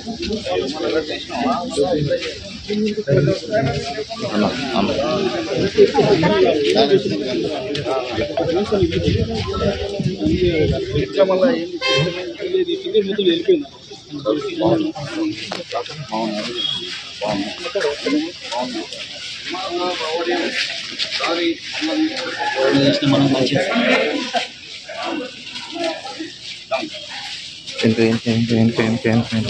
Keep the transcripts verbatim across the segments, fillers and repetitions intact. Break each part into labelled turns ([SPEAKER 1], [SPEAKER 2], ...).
[SPEAKER 1] Pen, pen, pen, pen, pen, pen.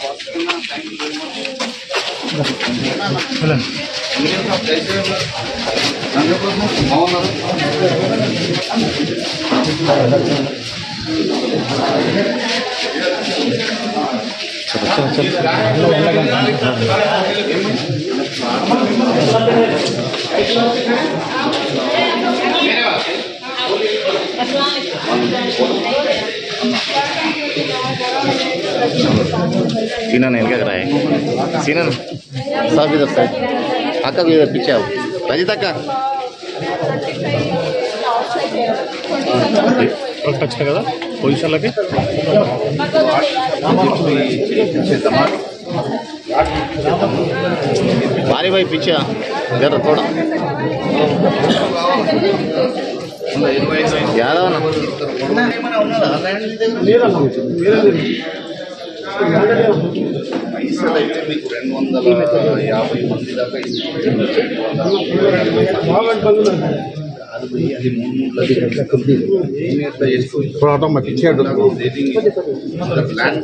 [SPEAKER 1] चलो चलो सीना नहीं क्या कराए सीना सब इधर साइड अक्का भी इधर पीछे आओ रजित अक्का टच కదా పొజిషన్ లకి भारी भाई पीछे जरा थोड़ा यादव పైసలు అయితే మీకు రెండు వందల యాభై మంది దాకా అది పోయి అది మూడు మూడు లక్షలు ఆటోమేటిక్ ప్లాన్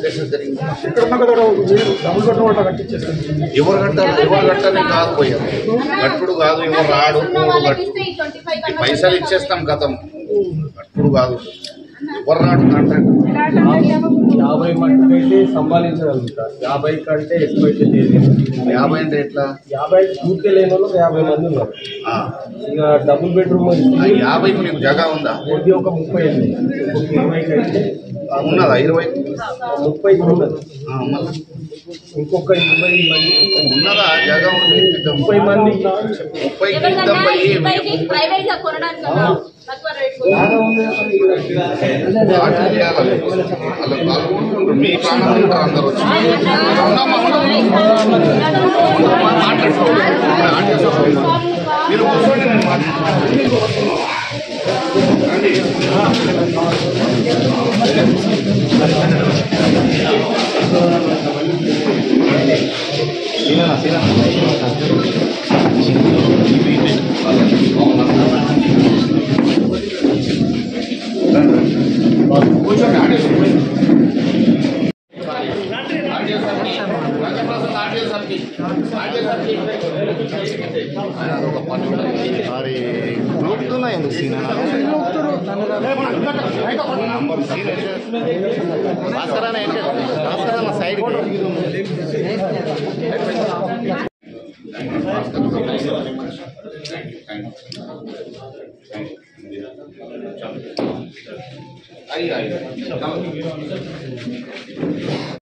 [SPEAKER 1] ఎవరు కట్టారు ఎవరు కట్టాలి కాదు పోయారు కట్టుడు కాదు ఎవరు రాడు కట్టు పైసలు ఇచ్చేస్తాం గతం కట్టుడు కాదు ఎవరు రాడు కాంట్రాక్ట్
[SPEAKER 2] యాభై మంది అయితే సంపాదించగలుగుతా యాభై కంటే ఎక్కువ అయితే
[SPEAKER 1] యాభై అంటే ఎట్లా
[SPEAKER 2] యాభై పూర్తి లేని వాళ్ళు యాభై మంది ఉన్నారు ఇక డబుల్ బెడ్రూమ్
[SPEAKER 1] యాభైకి నీకు జగా ఉందా
[SPEAKER 2] ఇది ఒక ముప్పై ఎనిమిది ఒక ఇరవైకి అయితే
[SPEAKER 1] ఉన్నదా ఇరవై
[SPEAKER 2] ముప్పైకి ఉన్నది ఇంకొక ఇరవై మంది
[SPEAKER 1] ఉన్నదా జగా ఉంది
[SPEAKER 2] ముప్పై మంది
[SPEAKER 1] ముప్పై మీ ప్రాణం అందరూ వచ్చి మీరు కూర్చోండి నేను సైడ్ आई आई